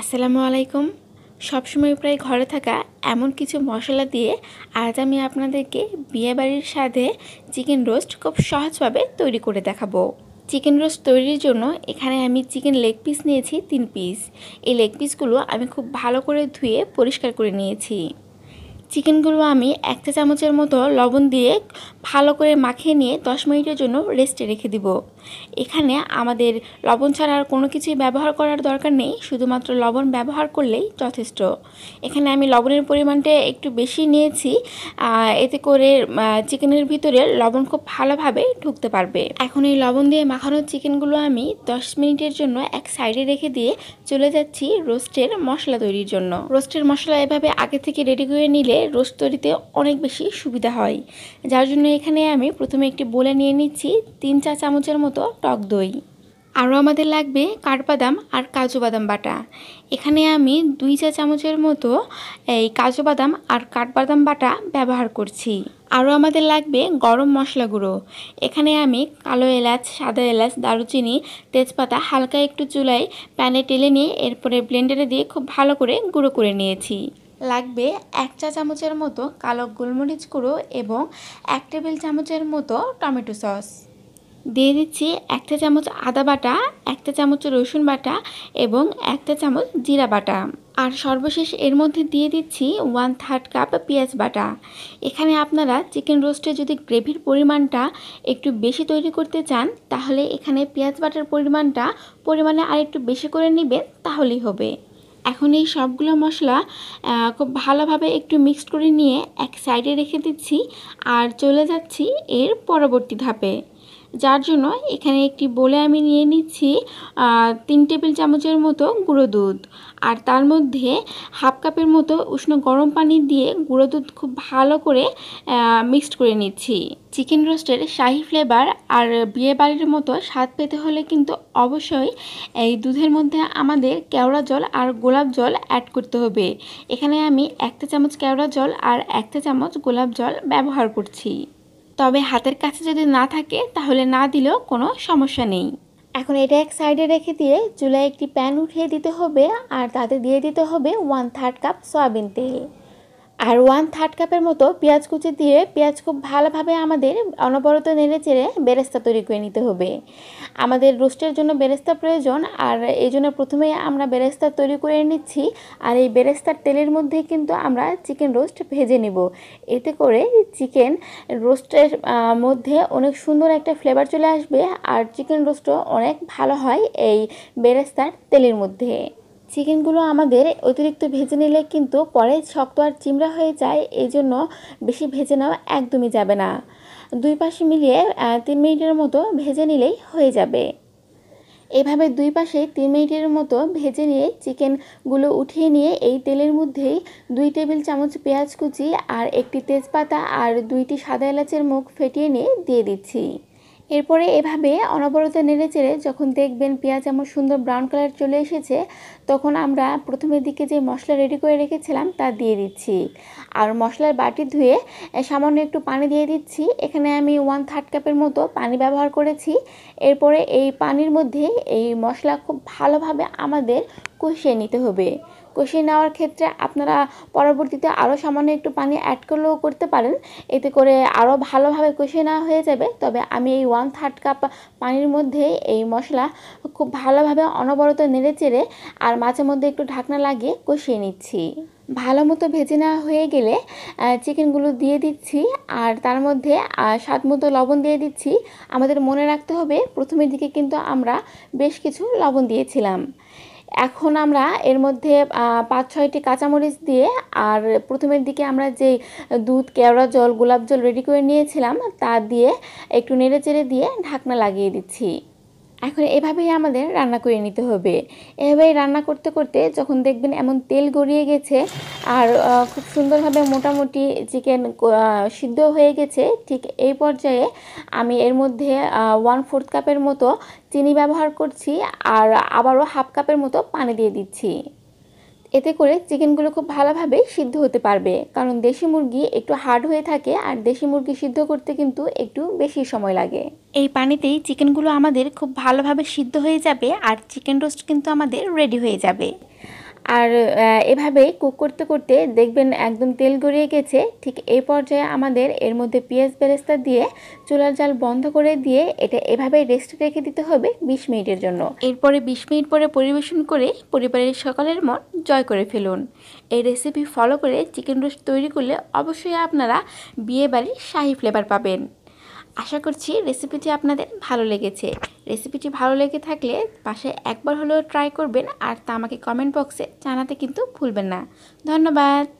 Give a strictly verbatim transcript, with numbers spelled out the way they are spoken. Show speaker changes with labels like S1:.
S1: আসসালামু আলাইকুম। সবসময় প্রায় ঘরে থাকা এমন কিছু মশলা দিয়ে আজ আমি আপনাদেরকে বিয়েবাড়ির স্বাদে চিকেন রোস্ট খুব সহজভাবে তৈরি করে দেখাবো। চিকেন রোস্ট তৈরির জন্য এখানে আমি চিকেন লেগ পিস নিয়েছি তিন পিস। এই লেগ পিসগুলো আমি খুব ভালো করে ধুয়ে পরিষ্কার করে নিয়েছি। চিকেনগুলো আমি এক চা চামচের মতো লবণ দিয়ে ভালো করে মাখিয়ে নিয়ে দশ মিনিটের জন্য রেস্টে রেখে দিব। এখানে আমাদের লবণ ছাড়া আর কোনো কিছুই ব্যবহার করার দরকার নেই, শুধুমাত্র লবণ ব্যবহার করলেই যথেষ্ট। এখানে আমি লবণের পরিমাণটা একটু বেশি নিয়েছি, এতে করে চিকেনের ভিতরে লবণ খুব ভালোভাবে ঢুকতে পারবে। এখন এই লবণ দিয়ে মাখানো চিকেনগুলো আমি দশ মিনিটের জন্য এক সাইডে রেখে দিয়ে চলে যাচ্ছি রোস্টের মশলা তৈরির জন্য। রোস্টের মশলা এভাবে আগে থেকে রেডি করে নিলে রোস্ট তৈরিতে অনেক বেশি সুবিধা হয়, যার জন্য এখানে আমি প্রথমে একটি বোলে নিয়ে নিচ্ছি তিন চা চামচের মতো টক দই। আরও আমাদের লাগবে কাঠবাদাম আর কাজু বাদাম বাটা। এখানে আমি দুই চা চামচের মতো এই কাজু বাদাম আর কাঠবাদাম বাটা ব্যবহার করছি। আরও আমাদের লাগবে গরম মশলা গুঁড়ো। এখানে আমি কালো এলাচ, সাদা এলাচ, দারুচিনি, তেজপাতা হালকা একটু চুলায় প্যানে টেলে নিয়ে এরপরে ব্লেন্ডারে দিয়ে খুব ভালো করে গুঁড়ো করে নিয়েছি। লাগবে এক চা চামচের মতো কালো গোলমরিচ গুঁড়ো এবং এক টেবিল চামচের মতো টমেটো সস। দিয়ে দিচ্ছি এক চা চামচ আদা বাটা, এক চা চামচ রসুন বাটা এবং এক চা চামচ জিরা বাটা। আর সর্বশেষ এর মধ্যে দিয়ে দিচ্ছি ওয়ান থার্ড কাপ পেঁয়াজ বাটা। এখানে আপনারা চিকেন রোস্টে যদি গ্রেভির পরিমাণটা একটু বেশি তৈরি করতে চান, তাহলে এখানে পেঁয়াজ বাটার পরিমাণটা পরিমাণে আর একটু বেশি করে নেবেন, তাহলেই হবে। এখন এই সবগুলো মশলা খুব ভালোভাবে একটু মিক্সড করে নিয়ে এক সাইডে রেখে দিচ্ছি আর চলে যাচ্ছি এর পরবর্তী ধাপে, যার জন্য এখানে একটি বোলে আমি নিয়ে নিচ্ছি তিন টেবিল চামচের মতো গুঁড়ো দুধ, আর তার মধ্যে হাফ কাপের মতো উষ্ণ গরম পানি দিয়ে গুঁড়ো দুধ খুব ভালো করে মিক্সড করে নিচ্ছি। চিকেন রোস্টের শাহি ফ্লেভার আর বিয়েবাড়ির মতো স্বাদ পেতে হলে কিন্তু অবশ্যই এই দুধের মধ্যে আমাদের কেওড়া জল আর গোলাপ জল অ্যাড করতে হবে। এখানে আমি এক চা চামচ কেওড়া জল আর এক চা চামচ গোলাপ জল ব্যবহার করছি। তবে হাতের কাছে যদি না থাকে তাহলে না দিলেও কোনো সমস্যা নেই। এখন এটা এক সাইডে রেখে দিয়ে চুলায় একটি প্যান উঠিয়ে দিতে হবে আর তাতে দিয়ে দিতে হবে ওয়ান থার্ড কাপ সয়াবিন তেল আর ওয়ান থার্ড কাপের মতো পেঁয়াজ কুচি দিয়ে পেঁয়াজ খুব ভালোভাবে আমাদের অনবরত নেড়ে চেড়ে বেরেস্তা তৈরি করে নিতে হবে। আমাদের রোস্টের জন্য বেরেস্তা প্রয়োজন, আর এই জন্য প্রথমেই আমরা বেরেস্তা তৈরি করে নিচ্ছি। আর এই বেরেস্তার তেলের মধ্যে কিন্তু আমরা চিকেন রোস্ট ভেজে নেব। এতে করে চিকেন রোস্টের মধ্যে অনেক সুন্দর একটা ফ্লেভার চলে আসবে আর চিকেন রোস্টও অনেক ভালো হয় এই বেরেস্তার তেলের মধ্যে। চিকেনগুলো আমাদের অতিরিক্ত ভেজে নিলে কিন্তু পরে শক্ত আর চিমড়া হয়ে যায়, এই জন্য বেশি ভেজে নেওয়া একদমই যাবে না। দুই পাশে মিলিয়ে তিন মিনিটের মতো ভেজে নিলেই হয়ে যাবে। এভাবে দুই পাশে তিন মিনিটের মতো ভেজে নিয়ে চিকেনগুলো উঠিয়ে নিয়ে এই তেলের মধ্যেই দুই টেবিল চামচ পেঁয়াজ কুচি আর একটি তেজপাতা আর দুইটি সাদা এলাচের মুখ ফেটিয়ে নিয়ে দিয়ে দিচ্ছি। এরপরে এভাবে অনবরত নেড়ে চেড়ে যখন দেখবেন পেঁয়াজ এমন সুন্দর ব্রাউন কালার চলে এসেছে, তখন আমরা প্রথমের দিকে যে মশলা রেডি করে রেখেছিলাম তা দিয়ে দিচ্ছি। আর মশলার বাটি ধুয়ে সামান্য একটু পানি দিয়ে দিচ্ছি। এখানে আমি ওয়ান থার্ড কাপের মতো পানি ব্যবহার করেছি। এরপরে এই পানির মধ্যে এই মশলা খুব ভালোভাবে আমাদের কষিয়ে নিতে হবে। কষিয়ে নেওয়ার ক্ষেত্রে আপনারা পরবর্তীতে আরও সামান্য একটু পানি অ্যাড করলেও করতে পারেন, এতে করে আরও ভালোভাবে কষিয়ে নেওয়া হয়ে যাবে। তবে আমি এই ওয়ান থার্ড কাপ পানির মধ্যে এই মশলা খুব ভালোভাবে অনবরত নেড়ে চেড়ে আর মাঝে মধ্যে একটু ঢাকনা লাগিয়ে কষিয়ে নিচ্ছি। ভালো মতো ভেজে নেওয়া হয়ে গেলে চিকেনগুলো দিয়ে দিচ্ছি আর তার মধ্যে স্বাদ মতো লবণ দিয়ে দিচ্ছি। আমাদের মনে রাখতে হবে প্রথমের দিকে কিন্তু আমরা বেশ কিছু লবণ দিয়েছিলাম। এখন আমরা এর মধ্যে পাঁচ ছয়টি কাঁচামরিচ দিয়ে আর প্রথমের দিকে আমরা যে দুধ, কেওড়া জল, গোলাপ জল রেডি করে নিয়েছিলাম তা দিয়ে একটু নেড়ে চেড়ে দিয়ে ঢাকনা লাগিয়ে দিচ্ছি। এখন এভাবেই আমাদের রান্না করে নিতে হবে। এভাবেই রান্না করতে করতে যখন দেখবেন এমন তেল গড়িয়ে গেছে আর খুব সুন্দরভাবে মোটামুটি চিকেন সিদ্ধ হয়ে গেছে, ঠিক এই পর্যায়ে আমি এর মধ্যে ওয়ান ফোর্থ কাপের মতো চিনি ব্যবহার করছি আর আবারও হাফ কাপের মতো পানি দিয়ে দিচ্ছি। এতে করে চিকেনগুলো খুব ভালোভাবে সিদ্ধ হতে পারবে, কারণ দেশি মুরগি একটু হার্ড হয়ে থাকে আর দেশি মুরগি সিদ্ধ করতে কিন্তু একটু বেশি সময় লাগে। এই পানিতেই চিকেনগুলো আমাদের খুব ভালোভাবে সিদ্ধ হয়ে যাবে আর চিকেন রোস্ট কিন্তু আমাদের রেডি হয়ে যাবে। আর এভাবেই কুক করতে করতে দেখবেন একদম তেল গড়িয়ে গেছে। ঠিক এই পর্যায়ে আমাদের এর মধ্যে পেঁয়াজ বেরেস্তা দিয়ে চুলার জাল বন্ধ করে দিয়ে এটা এভাবেই রেস্টে রেখে দিতে হবে বিশ মিনিটের জন্য। এরপরে বিশ মিনিট পরে পরিবেশন করে পরিবারের সকলের মন জয় করে ফেলুন। এই রেসিপি ফলো করে চিকেন রোস্ট তৈরি করলে অবশ্যই আপনারা বিয়েবাড়ির শাহী ফ্লেভার পাবেন। আশা করছি রেসিপিটি আপনাদের ভালো লেগেছে। রেসিপিটি ভালো লেগে থাকলে বাসায় একবার হলেও ট্রাই করবেন আর তা আমাকে কমেন্ট বক্সে জানাতে কিন্তু ভুলবেন না। ধন্যবাদ।